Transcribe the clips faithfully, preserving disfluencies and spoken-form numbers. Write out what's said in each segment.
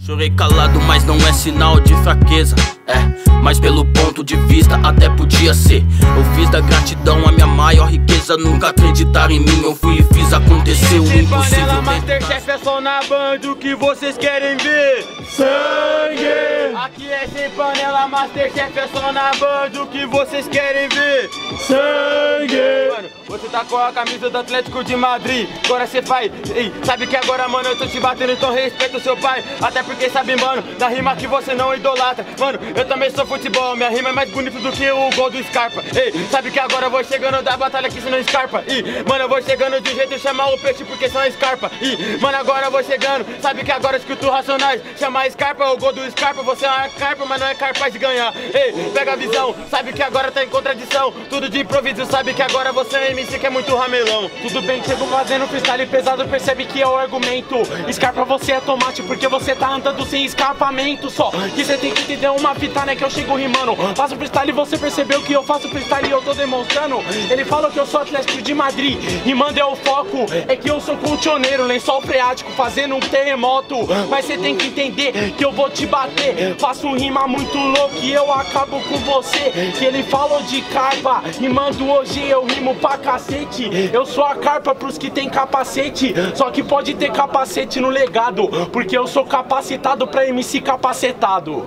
Chorei calado, mas não é sinal de fraqueza. É, mas pelo ponto de vista até podia ser. Eu fiz da gratidão a minha maior riqueza. Nunca acreditaram em mim, eu fui e fiz acontecer o impossível. Panela, Masterchef é só na banda, o que vocês querem ver? Sangue! Aqui é sem panela, Masterchef é só na banda, o que vocês querem ver? Sangue! Mano, você tá com a camisa do Atlético de Madrid, agora você faz. Ei, sabe que agora, mano, eu tô te batendo, então respeita o seu pai. Até porque sabe, mano, da rima que você não idolatra. Mano, eu também sou futebol, minha rima é mais bonita do que o gol do Scarpa. Ei, sabe que agora eu vou chegando da batalha que você não escarpa. E, mano, eu vou chegando de jeito de chamar o peixe porque são Scarpa. E, mano, agora eu vou chegando, sabe que agora eu escuto Racionais. Chamar Scarpa, o gol do Scarpa, você é uma carpa, mas não é capaz de ganhar. Ei, pega a visão, sabe que agora tá em contradição. Tudo de improviso, sabe que agora você é M C que é muito ramelão. Tudo bem, chego fazendo freestyle pesado, percebe que é o argumento. Scarpa, você é tomate porque você tá andando sem escapamento. Só que você tem que entender uma fita, né, que eu chego rimando. Faço freestyle e você percebeu que eu faço freestyle e eu tô demonstrando. Ele fala que eu sou Atlético de Madrid, rimando é o foco. É que eu sou colchoneiro, lençol freático, fazendo um terremoto. Mas você tem que entender que eu vou te bater. Faço um rima muito louco e eu acabo com você. Que ele falou de carpa, rimando hoje eu rimo pra cacete. Eu sou a carpa pros que tem capacete. Só que pode ter capacete no legado, porque eu sou capacitado pra M C capacetado.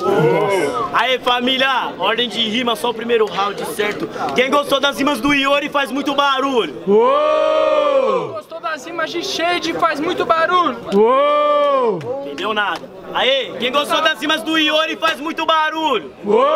Aê família, ordem de rima, só o primeiro round, certo? Quem gostou das rimas do Iori faz muito barulho. Uou! Quem gostou das rimas de Shade faz muito barulho. Uou! Entendeu nada? Aê, quem gostou das rimas do Iori faz muito barulho.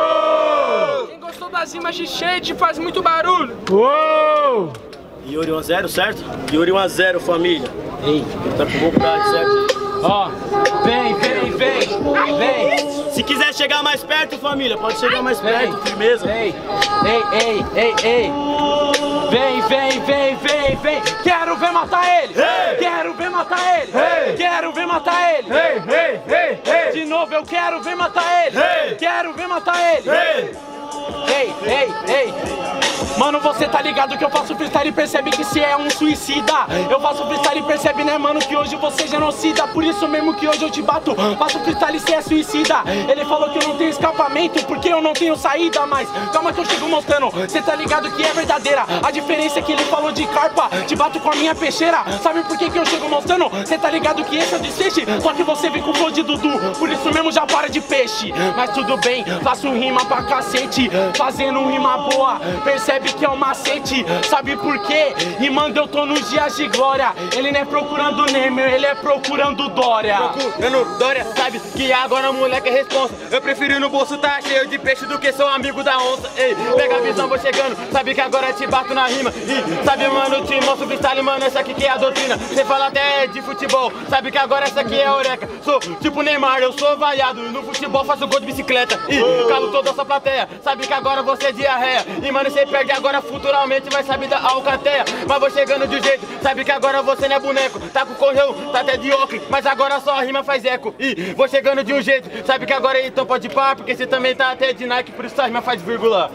Uou! Quem gostou das rimas de Shade faz muito barulho. Uou! Iori um a zero, certo? Iori um a zero, família. Ei, ele tá com vontade, certo? Ó, vem, vem, vem, vem. Se quiser chegar mais perto, família, pode chegar mais perto, firmeza. Ei, ei, ei, ei, ei. Vem, vem, vem, vem, vem. Quero ver matar ele. Hey! Quero ver matar ele. Hey! Quero ver matar ele. Ei, ei, ei, ei. De novo eu quero ver matar ele. Hey! Quero ver matar ele. Ei. Ei, ei, ei. Mano, você tá ligado que eu faço freestyle e percebe que se é um suicida. Eu faço freestyle e percebe, né, mano, que hoje você é genocida. Por isso mesmo que hoje eu te bato. Faço freestyle e cê é suicida. Ele falou que eu não tenho escapamento porque eu não tenho saída. Mas calma que eu chego mostrando. Cê tá ligado que é verdadeira. A diferença é que ele falou de carpa. Te bato com a minha peixeira. Sabe por que que eu chego mostrando? Cê tá ligado que esse é o desfeche. Só que você vem com flor de Dudu. Por isso mesmo já para de peixe. Mas tudo bem, faço rima pra cacete. Fazendo um rima boa, percebe que é um macete. Sabe por quê? Rimando eu tô nos dias de glória. Ele não é procurando Nemo, ele é procurando Dória. Procurando Dória, sabe que agora o moleque é responsa. Eu prefiro no bolso tá cheio de peixe do que sou amigo da onça. Ei, pega a visão, vou chegando, sabe que agora te bato na rima. E sabe, mano, te mostro freestyle, mano, essa aqui que é a doutrina. Você fala até de futebol, sabe que agora essa aqui é a Eureka. Sou tipo Neymar, eu sou vaiado, no futebol faço gol de bicicleta. E calo toda essa plateia, sabe que agora você é diarreia. E mano, você perde agora, futuramente vai saber da alcateia. Mas vou chegando de um jeito, sabe que agora você não é boneco. Tá com correu, tá até de óculos, mas agora só a rima faz eco. E vou chegando de um jeito, sabe que agora então pode par, porque você também tá até de Nike, por isso a rima faz vírgula.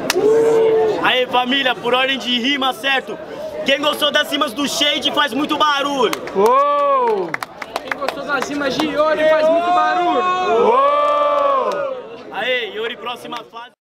Aê família, por ordem de rima, certo? Quem gostou das rimas do Shade faz muito barulho. Uou! Quem gostou das rimas de Iori faz muito barulho. Uou! Aê, Iori, próxima fase.